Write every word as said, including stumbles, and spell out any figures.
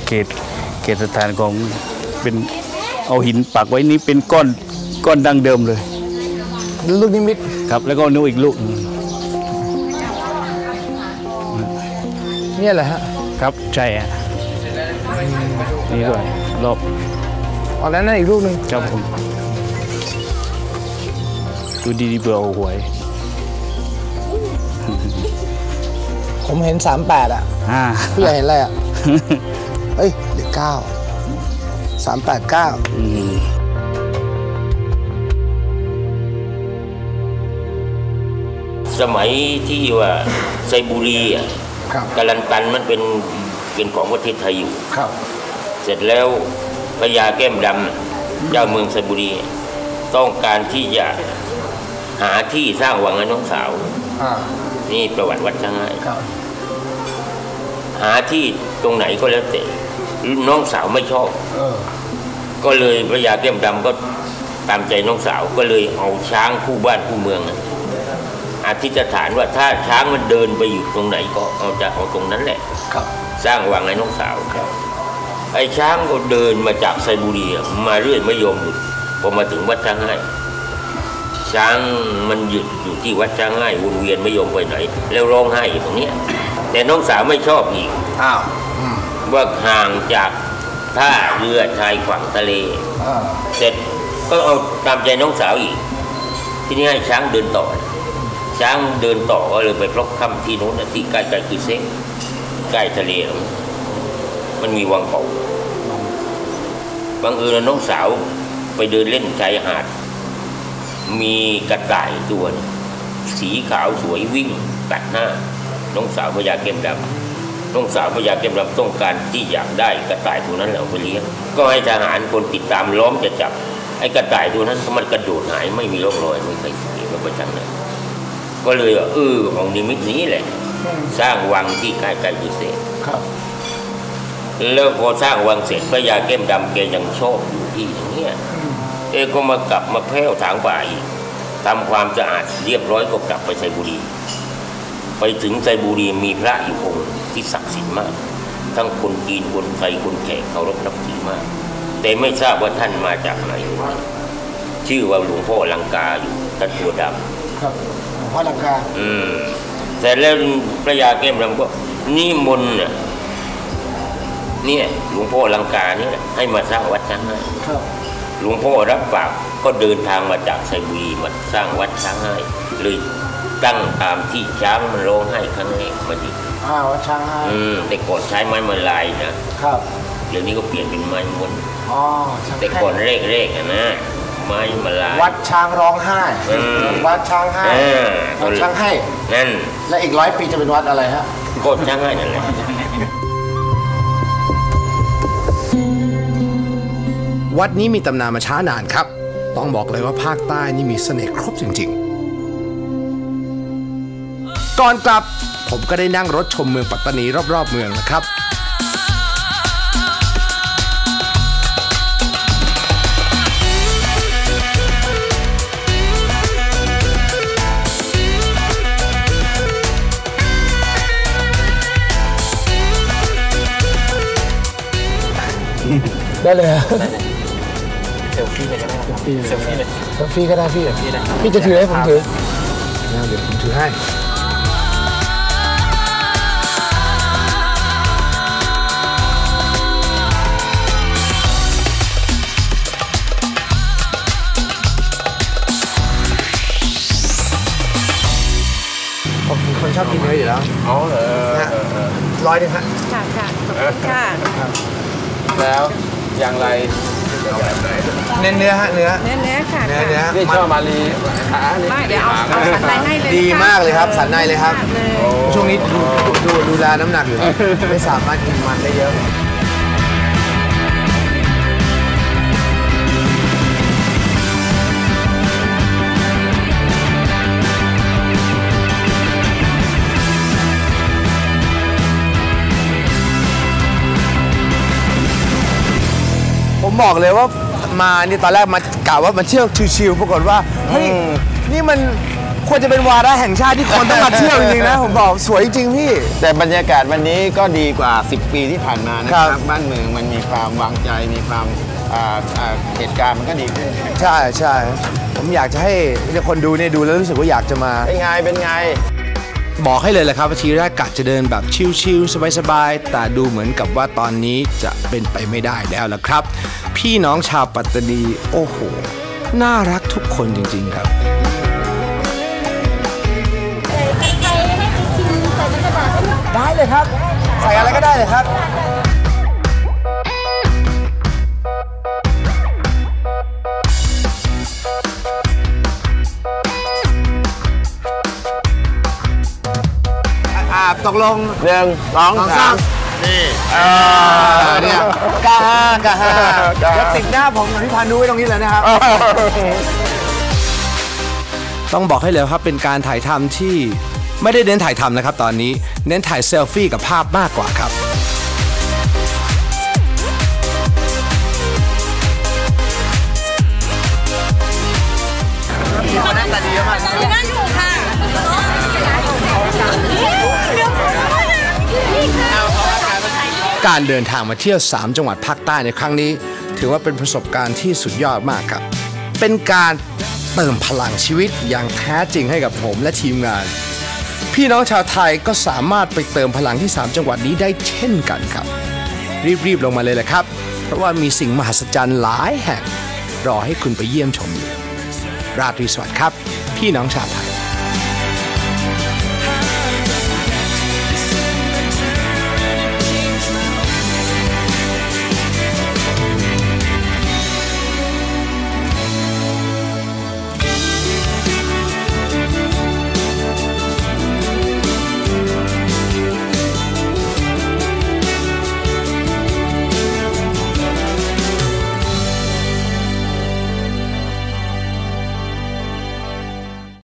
เกตเกตสถานของเป็นเอาหินปักไว้นี้เป็นก้อนก้อนดังเดิมเลยลูกนิมิตครับแล้วก็นิ้วอีกลูกนี่แหละฮะครับใช่ฮะนี่ด้วยรอบอ๋อแล้วนั่นอีกลูกหนึ่งครับผมดูดีๆเบื่อหวยผมเห็นสามแปดอ่ะพี่ใหญ่เห็นอะไรอ่ะเฮ้ยเด็กเก้าสามแปดเก้าสมัยที่ว่าไซบูรีอ่ะกาลันตันมันเป็นเป็นของประเทศไทยอยู่เสร็จแล้วพญาแก้มดำเจ้าเมืองไซบูรีต้องการที่จะหาที่สร้างวังให้น้องสาวนี่ประวัติวัดช้างให้หาที่ตรงไหนก็แล้วแต่น้องสาวไม่ชอบก็เลยพญาแก้มดำก็ตามใจน้องสาวก็เลยเอาช้างคู่บ้านคู่เมืองอธิษฐานว่าถ้าช้างมันเดินไปอยู่ตรงไหนก็เอาจะเอาตรงนั้นแหละสร้างวังให้น้องสาวไอ้ช้างก็เดินมาจากไซบูรีมาเรื่อยไม่ยอมหยุดพอมาถึงวัดช้างให้ช้างมันหยุดอยู่ที่วัดช้างให้วนเวียนไม่ยอมไปไหนแล้วร้องไห้อยู่ตรงนี้แต่น้องสาวไม่ชอบอีกอ้าวว่าห่างจากท่าเรือชายฝั่งทะเลเสร็จก็เอาตามใจน้องสาวอีกที่นี่ให้ช้างเดินต่อช้างเดินต่อก็เลยไปพลบค่ำที่โน้นที่ใกล้ๆคือเซ้งใกล้ทะเลมันมีวังเก่าบางเอิญน้องสาวไปเดินเล่นชายหาดมีกระต่ายตัวสีขาวสวยวิ่งตัดหน้าน้องสาวพญาแก้มดำน้องสาวพญาแก้มดำต้องการที่อยากได้กระต่ายตัวนั้นเอาไปเลี้ยงก็ให้ทหารคนติดตามล้อมจะจับไอ้กระต่ายตัวนั้นมันกระโดดหายไม่มีร่องรอยไม่เคยเห็นมาประจันเลยก็เลยว่าเออของนิมิตนี้แหละสร้างวังที่ใกล้ๆอยู่เสร็จแล้วพอสร้างวังเสร็จพญาแก้มดำแกยังชอบอยู่ที่อย่างเงี้ยเอก็มากลับมาแผ่วถางป่าอีกทำความสะอาดเรียบร้อยก็กลับไปไซบูรีไปถึงไซบูรีมีพระอยู่องค์ที่ศักดิ์สิทธิ์มากทั้งคนจีนคนไทยคนแขกเคารพนับถือมากแต่ไม่ทราบว่าท่านมาจากไหนชื่อว่าหลวงพ่อลังกาอยู่ท่านตัวดำครับหลวงพ่อลังกาอืมแต่แล้วพระยาแก้มดำก็นิมนต์เนี่ยเนี่ยหลวงพ่อลังกาเนี่ยให้มาสร้างวัดช้างให้หลวงพ่อรับปากก็เดินทางมาจากไซบูรีมาสร้างวัดช้างให้เลยตั้งตามที่ช้างมันร้องให้ครั้งแรกมาดิอ่าวัดช้างให้อืมแต่ก่อนใช้ไม้มาลายนะครับเดี๋ยวนี้ก็เปลี่ยนเป็นไม้ม้วนอ๋อแต่ก่อนเร่งๆนะไม้มาลายวัดช้างร้องไห้วัดช้างให้วัดช้างให้นั่นและอีกร้อยปีจะเป็นวัดอะไรฮะก็ช้างให้นั่นแหละวัดนี้มีตำนานมาช้านานครับต้องบอกเลยว่าภาคใต้นี่มีเสน่ห์ครบจริงๆก่อนกลับผมก็ได้นั่งรถชมเมืองปัตตานีรอบๆเมืองนะครับได้เลยฮะเซลฟี่เลยก็ได้เซลฟี่เลยเซลฟี่ก็ได้พี่พี่จะถือให้ผมถือเดี๋ยวผมถือให้ผมเป็นคนชอบกินเนื้ออยู่แล้วอ๋อเหรอร้อยหนึ่งฮะค่ะค่ะขอบคุณค่ะแล้วอย่างไรเนื้อเนื้อฮะเนื้อเนื้อเนื้อค่ะเนื้อเนื้อนี่ชอบมาลีไม่เดี๋ยวเอาเอาสันในให้เลยดีมากเลยครับสันในเลยครับช่วงนี้ดูดูดูแลน้ำหนักอยู่ไม่สามารถกินมันได้เยอะผมบอกเลยว่ามานี่ตอนแรกมากะว่ามาเที่ยวชิลๆปรากฏว่าเฮ้ยนี่มันควรจะเป็นวาระแห่งชาติที่คนต้องมาเที่ยวจริงๆนะผมบอกสวยจริงพี่แต่บรรยากาศวันนี้ก็ดีกว่าสิบปีที่ผ่านมานะครับบ้านเมืองมันมีความวางใจมีความเหตุการณ์มันก็ดีขึ้นใช่ใช่ผมอยากจะให้คนดูเนี่ยดูแล้วรู้สึกว่าอยากจะมาเป็นไงเป็นไงบอกให้เลยแหละครับว่าทีแรกกะจะเดินแบบชิลๆสบายๆแต่ดูเหมือนกับว่าตอนนี้จะเป็นไปไม่ได้แล้วล่ะครับพี่น้องชาวปัตตานีโอ้โหน่ารักทุกคนจริงๆครับได้เลยครับใส่อะไรก็ได้เลยครับตกลงหนึ่งสองสามนี่เนี่ยกาฮากาฮาจะติดหน้าผมกับพี่พานุไว้ตรงนี้เลยนะครับต้องบอกให้เลยครับเป็นการถ่ายทำที่ไม่ได้เน้นถ่ายทำนะครับตอนนี้เน้นถ่ายเซลฟี่กับภาพมากกว่าครับหน้าตาดีมากน่าอยู่ค่ะการเดินทางมาเที่ยวสามจังหวัดภาคใต้ในครั้งนี้ถือว่าเป็นประสบการณ์ที่สุดยอดมากครับเป็นการเติมพลังชีวิตอย่างแท้จริงให้กับผมและทีมงานพี่น้องชาวไทยก็สามารถไปเติมพลังที่สามจังหวัดนี้ได้เช่นกันครับรีบๆลงมาเลยแหละครับเพราะว่ามีสิ่งมหัศจรรย์หลายแห่งรอให้คุณไปเยี่ยมชมอยู่ราตรีสวัสดิ์ครับพี่น้องชาวไทย